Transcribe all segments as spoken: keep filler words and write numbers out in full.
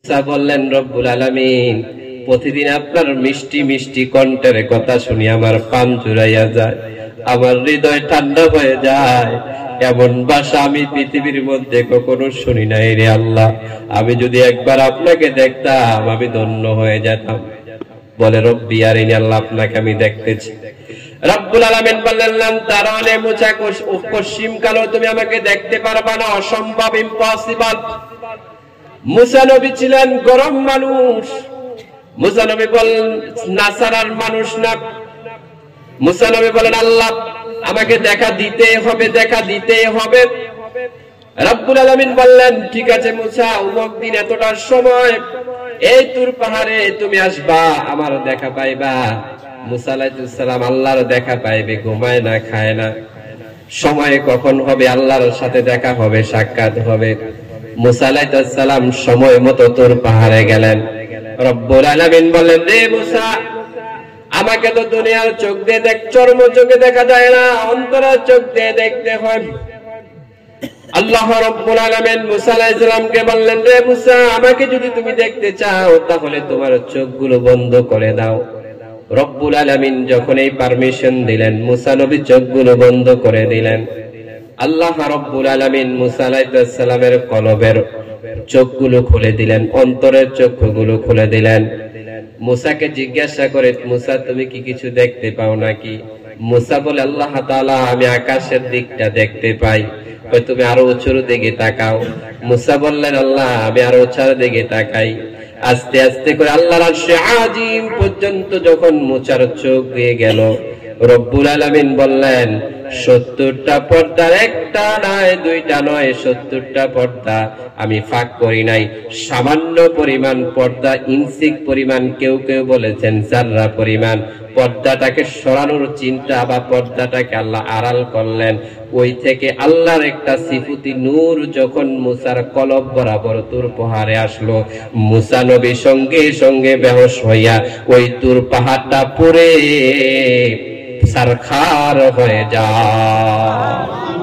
মুসা বললেন, রব্বুল আলামিন, প্রতিদিন আপনার মিষ্টি মিষ্টি কণ্ঠের কথা শুনি আমার পান জুড়াইয়া যায়, আমার হৃদয় ঠান্ডা হয়ে যায়। এমন ভাষা আমি পৃথিবীর মধ্যে কখনো শুনি নাই রে আল্লাহ। আমি যদি একবার আপনাকে দেখতাম আমি ধন্য হয়ে যেতাম। বলে, রব্বি আরিনি, আল্লাহ আপনাকে আমি দেখতেছি। রব্বুল আলামিন বললেন, তারানে মুসা, পশ্চিম কালো তুমি আমাকে দেখতে পারবা না, অসম্ভব, ইম্পসিবল। মুসা নবী ছিলেন গরম মানুষ। মুসা নবী বলেন, নাসারার মানুষ না। মুসা নবী বলেন, আল্লাহ আমাকে দেখা দিতে হবে, দেখা দিতে হবে। রব্বুল আলামিন বললেন, ঠিক আছে মুসা, অমুক দিন এতটার সময় এই তুর পাহাড়ে তুমি আসবা, আমার দেখা পাইবা। মুসা আলাইহিস সালাম আল্লাহর দেখা পাইবে, ঘুমায় না, খায় না। সময় কখন হবে আল্লাহর সাথে দেখা হবে, সাক্ষাৎ হবে। মুসা আলাইহিস সালাম সময় মতো তুর পাহাড়ে গেলেন। রব্বুল আলামিন বললেন, রে মুসা, আমাকে তো দুনিয়ার চোখ দিয়ে দেখ, চর্ম চোখে দেখা যায় না, অন্তরের চোখ দিয়ে দেখতে হয়। আল্লাহ রব্বুল আলামিন মুসা আলাইহিস সালামকে বললেন, রে মুসা, আমাকে যদি তুমি দেখতে চাও তাহলে তোমার চোখগুলো বন্ধ করে দাও। রব্বুল আলামিন যখন এই পারমিশন দিলেন, মুসা নবী চোখগুলো বন্ধ করে দিলেন। আল্লাহ রব্বুল আলামিন মুসা আলাইহিস সালামের কলবের চোখগুলো খুলে দিলেন, অন্তরের চোখগুলো খুলে দিলেন। মুসাকে জিজ্ঞাসা করে, মুসা তুমি কি কিছু দেখতে পাও নাকি? মুসা বলে, আল্লাহ তাআলা, আমি আকাশের দিকটা দেখতে পাই। ওই তুমি আরো উঁচুর দিকে তাকাও। মুসা বললেন, আল্লাহ আমি আরো উঁচার দিকে তাকাই। আস্তে আস্তে করে আল্লাহর আরশে আজিম পর্যন্ত যখন মুসার চোখ দিয়ে গেল, রব্বুল আলামিন বললেন, সত্তরটা পর্দার একটা নয়, দুইটা নয়, সত্তরটা পর্দা আমি ফাঁক করি নাই। সামান্য পরিমাণ পর্দা, ইঞ্চিক পরিমাণ, কেউ কেউ বলেছেন জাররা পরিমাণ পর্দাটাকে সরানোর চিন্তা বা পর্দাটাকে আল্লাহ আড়াল করলেন। ওই থেকে আল্লাহর একটা সিফুতি নূর যখন মুসার কলব বরাবর তুর পাহাড়ে আসলো, মুসা নবী সঙ্গে সঙ্গে বেহুশ হইয়া ওই তুর পাহাড়টা পড়ে সারখার হয়ে যায়।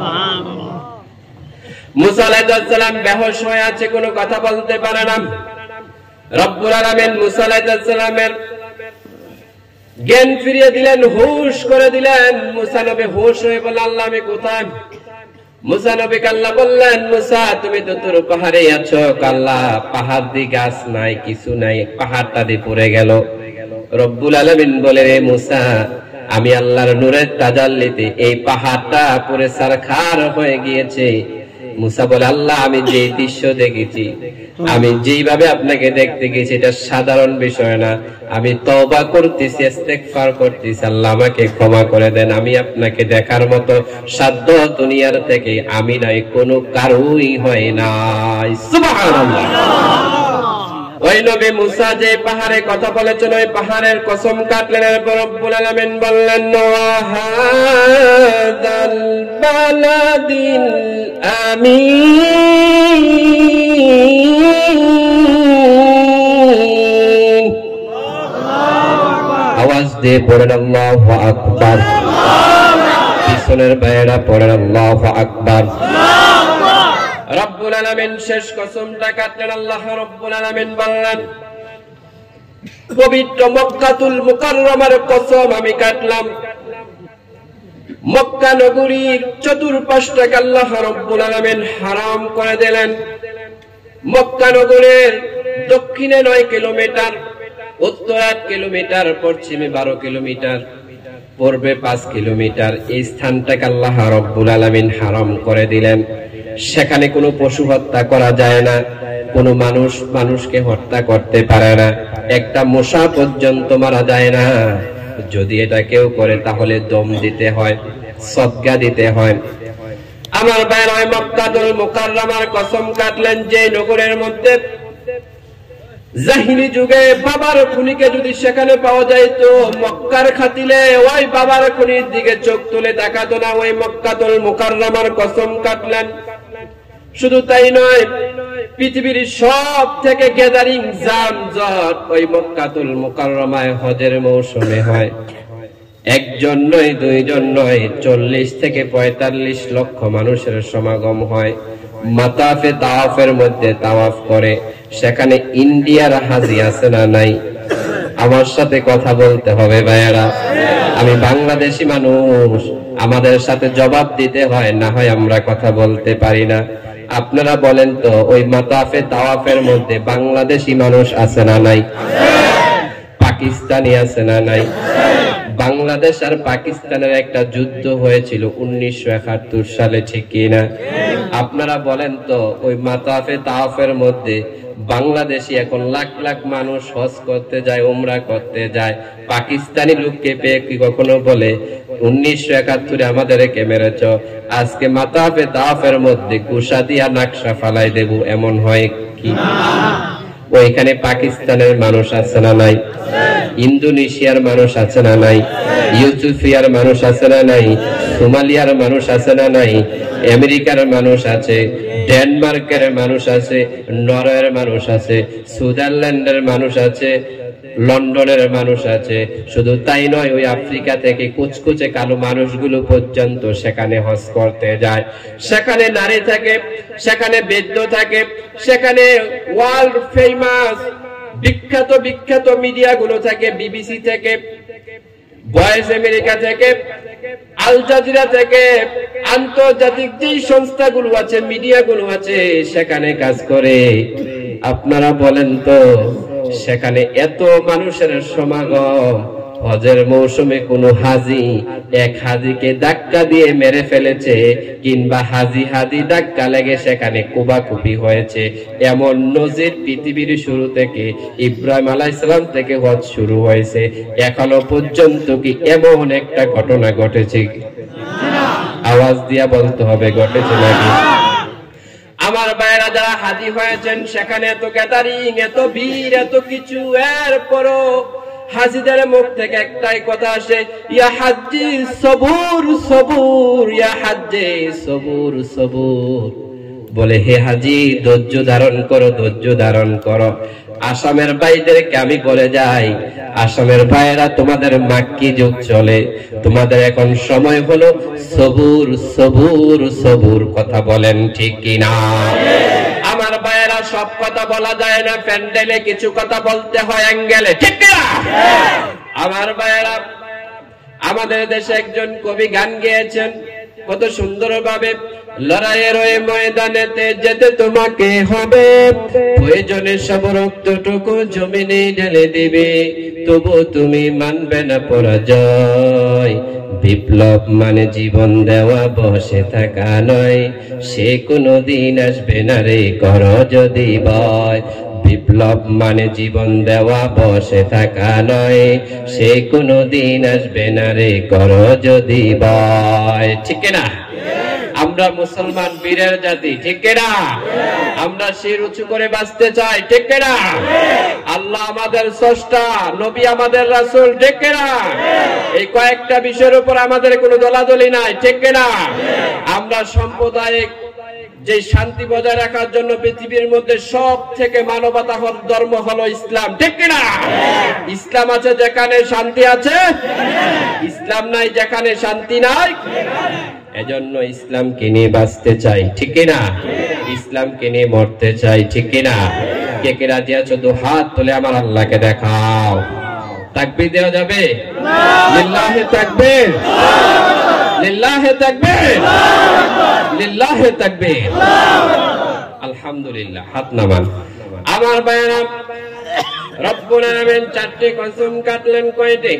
মুসা আলাইহিস সালাম বেহুশ হয়ে আছে, কোনো কথা বলতে পারে না। রব্বুল আলামিন মুসা আলাইহিস সালামের জ্ঞান ফিরিয়ে দিলেন, হুশ করে দিলেন। মুসা নবী হুশ হয়ে বললেন, আল্লাহ আমি কোথায়? মুসা নবীকে আল্লাহ বললেন, মুসা তুমি তো তুর পাহাড়ে আছো। আল্লাহ, পাহাড় দিয়ে গাছ নাই, কিছু নাই, পাহাড়টা দিয়ে পড়ে গেল। রব্বুল আলামিন বলে, রে মুসা, আমি আল্লাহর নূরের তাজাল্লিতে এই পাহাড়টা পুরো সারখার হয়ে গিয়েছে। মুসা বলে, আল্লাহ আমি যে দৃশ্য দেখেছি, আমি যেইভাবে আপনাকে দেখতে গেছি, এটা সাধারণ বিষয় না। আমি তওবা করতেছি, ইস্তেগফার করতেছি, আল্লাহ আমাকে ক্ষমা করে দেন। আমি আপনাকে দেখার মতো সাধ্য দুনিয়ার থেকে আমি নাই, কোনো কারোই হয় নাই। সুবহানাল্লাহ। ওই নবী মুসা যে পাহাড়ে কথা বলেছেন, ওই পাহাড়ের কসম কাটলেন। এরপর রব্বুল আলামিন বললেন, ওয়াহাদাল বালাদিল আমিন। আওয়াজ দিয়ে পড়েন আল্লাহু আকবার। পিছনের ভাইয়েরা পড়েন আল্লাহু আকবার। রব্বুল আলামিন শেষ কসমটা কাটলেন। আল্লাহ রব্বুল আলামিন বললেন, পবিত্র মক্কাতুল মুকাররমার কসম আমি কাটলাম। মক্কা নগরীর চতুর্পাশটাকে আল্লাহ রব্বুল আলামিন হারাম করে দিলেন। মক্কা নগরের দক্ষিণে নয় কিলোমিটার, উত্তর আট কিলোমিটার, পশ্চিমে বারো কিলোমিটার, পূর্বে পাঁচ কিলোমিটার, এই স্থানটাকে আল্লাহ রব্বুল আলামিন হারাম করে দিলেন। সেখানে কোনো পশু হত্যা করা যায় না, কোনো মানুষ মানুষকে হত্যা করতে পারে না, একটা মশা পর্যন্ত মারা যায় না। যদি এটা কেউ করে তাহলে দম দিতে হয়, সদকা দিতে হয়। আমার ভাইয়ের, ওই মক্কাতুল মুকাররমার কসম কাটলেন, যে নগরের মধ্যে জাহিলি যুগে বাবার খুনিকে যদি সেখানে পাওয়া যায় তো মক্কার খাতিলে ওই বাবার খুনির দিকে চোখ তুলে তাকাতো না। ওই মক্কাতুল মুকাররমার কসম কাটলেন। শুধু তাই নয়, পৃথিবীর সব থেকে গ্যাদারিং জামজট ওই মক্কাতুল মুকাররমায় হজের মৌসুমে হয়। একজন নয়, দুইজন নয়, চল্লিশ থেকে পঁয়তাল্লিশ লক্ষ মানুষের সমাগম হয়। মাতাফে তাওয়াফের মধ্যে তাওয়াফ করে, সেখানে ইন্ডিয়ার হাজি আছে না নাই? আমার সাথে কথা বলতে হবে ভাইয়েরা। আমি বাংলাদেশি মানুষ, আমাদের সাথে জবাব দিতে হয়, না হয় আমরা কথা বলতে পারি না। আপনারা বলেন তো, ওই মাতাফে তাওয়াফের মধ্যে বাংলাদেশি মানুষ আছে না নাই? পাকিস্তানি আছে না নাই? বাংলাদেশ আর পাকিস্তানের একটা যুদ্ধ হয়েছিল উনিশশো একাত্তর সালে, ঠিক কিনা? আপনারা বলেন তো, ওই মাতাফে তাওয়াফের মধ্যে বাংলাদেশি এখন লাখ লাখ মানুষ হজ করতে যায়, উমরা করতে যায়, পাকিস্তানি লোককে পেয়ে কি কখনো বলে উনিশশো একাত্তরে আমাদেরকে মেরেছ, আজকে মাতাফে তাওয়াফের মধ্যে কুশা দিয়া নাকশা ফালাই দেব, এমন হয় কি? ওইখানে পাকিস্তানের মানুষ আছে না নাই? ইন্দোনেশিয়ার মানুষ আছে না নাই? ইউথিওপিয়ার মানুষ আছে না নাই? সোমালিয়ার মানুষ আছে না নাই? আমেরিকার মানুষ আছে, ডেনমার্কের মানুষ আছে, নরওয়ের মানুষ আছে, সুইজারল্যান্ডের মানুষ আছে, লন্ডনের মানুষ আছে। শুধু তাই নয়, ওই আফ্রিকা থেকে কুচকুচে কালো মানুষগুলো পর্যন্ত সেখানে হজ করতে যায়। সেখানে নারী থাকে, সেখানে বৃদ্ধ থাকে, সেখানে ওয়ার্ল্ড ফেমাস বিখ্যাত বিখ্যাত মিডিয়াগুলো থাকে, বিবিসি থেকে, ভয়েস আমেরিকা থেকে, আল জাজিরা থেকে, আন্তর্জাতিক যে সংস্থাগুলো আছে, মিডিয়াগুলো আছে, সেখানে কাজ করে। আপনারা বলেন তো, সেখানে এত মানুষের সমাগম, হজের মৌসুমে কোন হাজি এক হাজিকে ধাক্কা দিয়ে মেরে ফেলেছে, কিংবা হাজি হাজি ধাক্কা লেগে সেখানে কুবাকুবি হয়েছে, এমন নজির পৃথিবীর শুরু থেকে, ইব্রাহিম আলাইহিস সালাম থেকে হজ শুরু হয়েছে, এখনো পর্যন্ত কি এমন একটা ঘটনা ঘটেছে? আওয়াজ দিয়া বলতে হবে, ঘটেছে নাকি? আমার ভাইরা যারা হাজি হয়েছেন, সেখানে এত গ্যাদারিং, এত ভিড়, এত কিছু, এরপরও হাজিদের মুখ থেকে একটাই কথা আসে, ইয়া হাজ্জি সবুর সবুর, ইয়া হাজ্জি সবুর সবুর। বলে, হে হাজি ধৈর্য ধারণ করো, ধৈর্য ধারণ করো। আসামের ভাইদেরকে আমি বলে যাই, আসামের ভাইয়েরা, তোমাদের মাক্কি যুগ চলে, তোমাদের এখন সময় হলো সবুর সবুর সবুর। কথা বলেন ঠিক কিনা? আমার ভাইয়েরা, সব কথা বলা যায় না, প্যান্ডেলে কিছু কথা বলতে হয়, অ্যাঙ্গেলে, ঠিক কিনা? আমার ভাইয়েরা, আমাদের দেশে একজন কবি গান গেয়েছেন কত সুন্দর ভাবে, লড়াইয়ের ওই ময়দানেতে যেতে তোমাকে হবে, প্রয়োজনে সব রক্তটুকু জমিনে ঢেলে দিবে, তবু তুমি মানবে না পরাজয়। বিপ্লব মানে জীবন দেওয়া, বসে থাকা নয়, সে কোনো দিন আসবে না রে, কর যদি ভয়। বিপ্লব মানে জীবন দেওয়া, বসে থাকা নয়, সে কোনো দিন আসবে না রে, কর যদি ভয়। ঠিক না? আমরা মুসলমান বীরের জাতি, ঠিক না? আমরা শির উঁচু করে বাঁচতে চাই, ঠিক না? আল্লাহ আমাদের স্রষ্টা, নবী আমাদের রাসূল, ঠিক না? এই কয়েকটা বিষয়ের উপর আমাদের কোনো দলাদলি নাই, ঠিক না? আমরা সাম্প্রদায়িক যে শান্তি বজায় রাখার জন্য পৃথিবীর মধ্যে সব থেকে মানবতা ধর্ম হলো ইসলাম, ঠিক না? ইসলাম আছে যেখানে শান্তি আছে, ইসলাম নাই যেখানে শান্তি নাই। এজন্য ইসলামকে নিয়ে বাঁচতে চাই, ঠিক না? ইসলামকে নিয়ে মরতে চাই, ঠিক না? কে কে রাজি আছো? দু হাত তুলে আমার আল্লাহকে দেখাও। তাকবীর দেওয়া যাবে? লিল্লাহি তাকবীর, লিল্লাহি তাকবীর, লিল্লাহি তাকবীর। আলহামদুলিল্লাহ। হাত নামান। আমার ভাইরা, রব্বুল আলামিন চারটি কসম কাটলেন, কয়টি?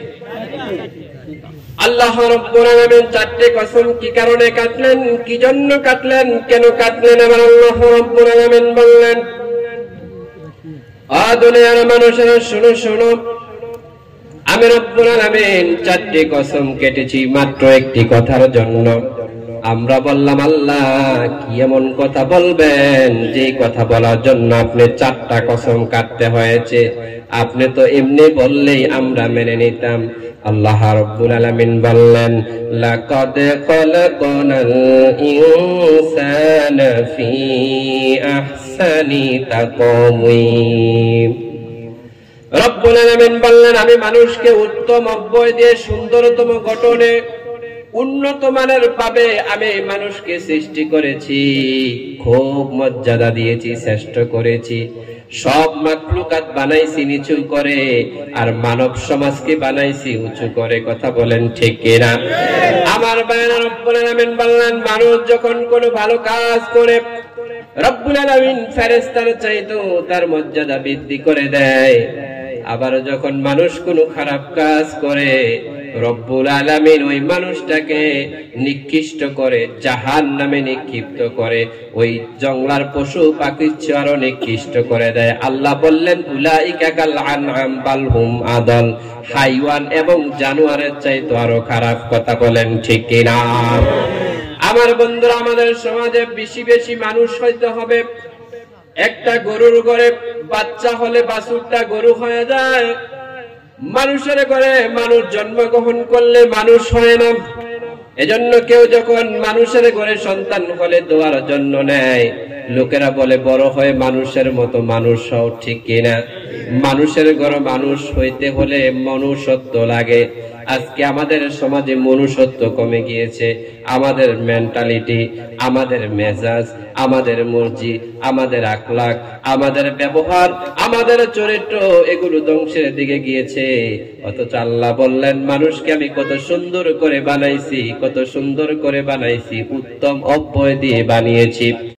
আল্লাহ রব্বুল আলামিন চারটি কসম কি কারণে কাটলেন, কি জন্য কাটলেন, কেন কাটলেন? এবার আল্লাহ রব্বুল আলামিন বললেন, আ দুনিয়ার মানুষেরা শুনো শুনো, আমি রব্বুল আলামিন চারটি কসম কেটেছি মাত্র একটি কথার জন্য। আমরা বললাম, আল্লাহ কি এমন কথা বলবেন যে কথা বলার জন্য আপনি চারটা কসম কাটতে হয়েছে? আপনি তো এমনি বললেই আমরা মেনে নিতাম। আল্লাহ রাব্বুল আলামিন বললেন, লাকাদ খালাকনাল ইনসানা ফি আহসানি তাকওয়িম। রব্বুল আলামিন বললেন, আমি মানুষকে উত্তম অব্যয় দিয়ে সুন্দরতম গঠনে উন্নত মানের ভাবে আমি মানুষকে সৃষ্টি করেছি, খুব মর্যাদা দিয়েছি, শ্রেষ্ঠ করেছি। সব মাখলুকাত বানাইছি নিচু করে, আর মানব সমাজকে বানাইছি উঁচু করে। কথা বলেন ঠিক কিনা? আমার বায়ানা রব্বুল আলামিন বললেন, মানুষ যখন কোনো ভালো কাজ করে রব্বুল আলামিন ফেরেশতার চাইতো তার মর্যাদা বৃদ্ধি করে দেয়। আবার যখন মানুষ কোনো খারাপ কাজ করে রব্বুল আলামিন ওই মানুষটাকে নিকৃষ্ট করে, জাহান্নামে নিক্ষিপ্ত করে, ওই জঙ্গলার পশু পাখির চেয়ে আরো নিকৃষ্ট করে দেয়। আল্লাহ বললেন, উলাইকা কাল আনআম বাল হুম আদল, হাইওয়ান এবং জানোয়ারের চাইতে আরো খারাপ। কথা বলেন ঠিক কিনা? আমার বন্ধুরা, আমাদের সমাজে বেশি বেশি মানুষ হইতে হবে। একটা গরুর ঘরে বাচ্চা হলে বাছুরটা গরু হয়ে যায়। মানুষের ঘরে মানুষ জন্মগ্রহণ করলে মানুষ হয় না। এজন্য কেউ যখন মানুষের ঘরে সন্তান হলে দোয়ার জন্য নেয়, লোকেরা বলে বড় হয়ে মানুষের মতো মানুষ হও। ঠিক কিনা? মানুষের ঘরে মানুষ হইতে হলে মনুষ্যত্ব লাগে। আজকে আমাদের সমাজে মনুষ্যত্ব কমে গিয়েছে। আমাদের মেন্টালিটি, আমাদের মেজাজ, আমাদের মর্জি, আমাদের আখলাক, আমাদের ব্যবহার, আমাদের চরিত্র, এগুলো ধ্বংসের দিকে গিয়েছে। অথচ আল্লাহ বললেন, মানুষকে আমি কত সুন্দর করে বানাইছি, কত সুন্দর করে বানাইছি, উত্তম অব্যয় দিয়ে বানিয়েছি।